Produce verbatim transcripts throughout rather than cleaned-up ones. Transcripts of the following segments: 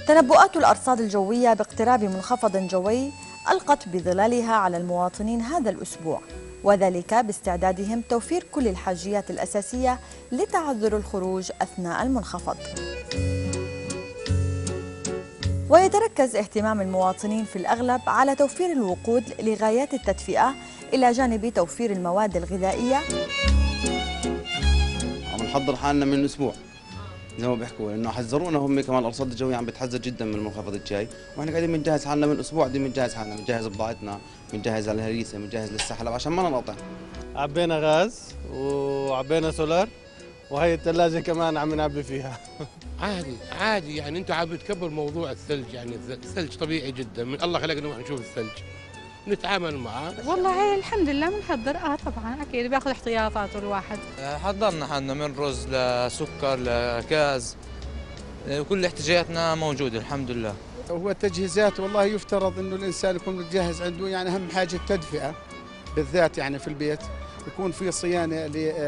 تنبؤات الأرصاد الجوية باقتراب منخفض جوي ألقت بظلالها على المواطنين هذا الأسبوع، وذلك باستعدادهم توفير كل الحاجيات الأساسية لتعذر الخروج أثناء المنخفض. ويتركز اهتمام المواطنين في الأغلب على توفير الوقود لغايات التدفئة إلى جانب توفير المواد الغذائية. عم نحضر حالنا من أسبوع زي ما بيحكوا، لانه حذرونا هم كمان. الارصاد الجويه عم بتحذر جدا من المنخفض الجاي، واحنا قاعدين بنجهز حالنا من اسبوع، قاعدين بنجهز حالنا، بنجهز بضاعتنا، بنجهز على الهريسه، بنجهز للسحلب عشان ما ننقطع. عبينا غاز وعبينا سولار، وهي الثلاجه كمان عم نعبي فيها. عادي عادي يعني انتوا عم بتكبروا موضوع الثلج، يعني الثلج طبيعي جدا، من الله خلقنا نروح نشوف الثلج نتعامل معاه. والله الحمد لله بنحضر، اه طبعا اكيد بياخذ احتياطاته الواحد. حضرنا حالنا من رز لسكر لغاز، كل احتياجاتنا موجوده الحمد لله. هو التجهيزات والله يفترض انه الانسان يكون متجهز عنده، يعني اهم حاجه التدفئه بالذات يعني في البيت، يكون في صيانه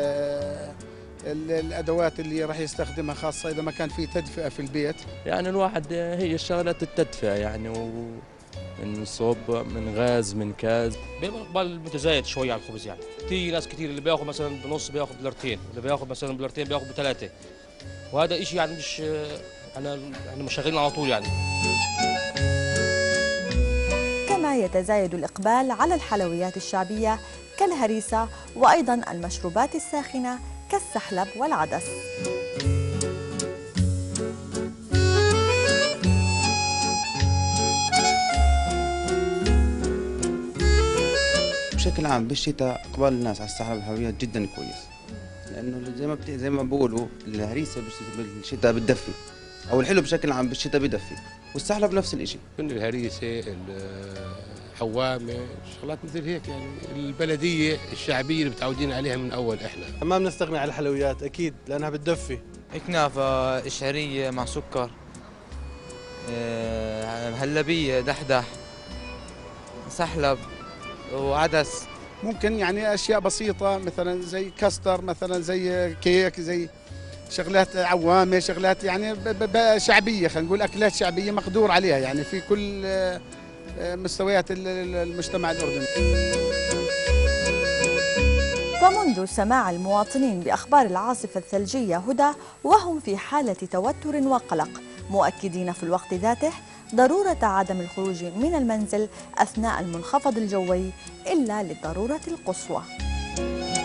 للادوات اللي راح يستخدمها، خاصه اذا ما كان في تدفئه في البيت. يعني الواحد هي الشغلات التدفئه يعني و من صوب من غاز من كاز. بيبقى اقبال متزايد شويه على الخبز، يعني في ناس كثير اللي بياخذ مثلا بنص بياخذ دولارتين، اللي بياخذ مثلا دولارتين بياخذ بثلاثه، وهذا شيء يعني مش انا احنا مش شغالين على طول يعني. كما يتزايد الاقبال على الحلويات الشعبيه كالهريسه، وايضا المشروبات الساخنه كالسحلب والعدس. بشكل عام بالشتاء اقبال الناس على السحلب والحلويات جدا كويس، لانه زي ما بت... زي ما بقولوا الهريسه بالشتاء بتدفي، او الحلو بشكل عام بالشتاء بدفي، والسحلب نفس الشيء. من الهريسه، الحوامه، شغلات مثل هيك يعني البلديه الشعبيه اللي متعودين عليها من اول احنا. ما بنستغني عن الحلويات اكيد لانها بتدفي. كنافه، قشعريه مع سكر، هلبيه، دحدح، سحلب وعدس. ممكن يعني اشياء بسيطه مثلا زي كاستر، مثلا زي كيك، زي شغلات عوامه، شغلات يعني شعبيه، خلينا نقول اكلات شعبيه مقدور عليها يعني في كل مستويات المجتمع الاردني. فمنذ سماع المواطنين باخبار العاصفه الثلجيه هدى وهم في حاله توتر وقلق، مؤكدين في الوقت ذاته ضرورة عدم الخروج من المنزل أثناء المنخفض الجوي إلا للضرورة القصوى.